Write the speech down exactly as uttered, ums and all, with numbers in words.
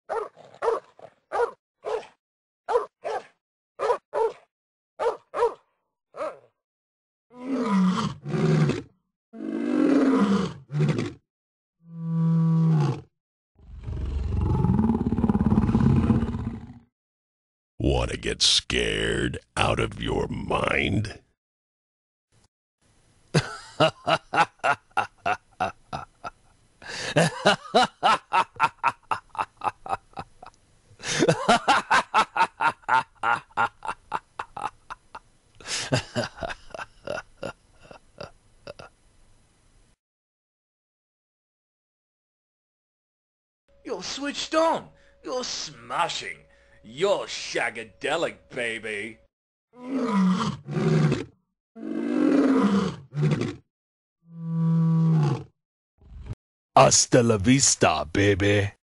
Want to get scared out of your mind? You're switched on. You're smashing. You're shagadelic, baby. Hasta la vista, baby.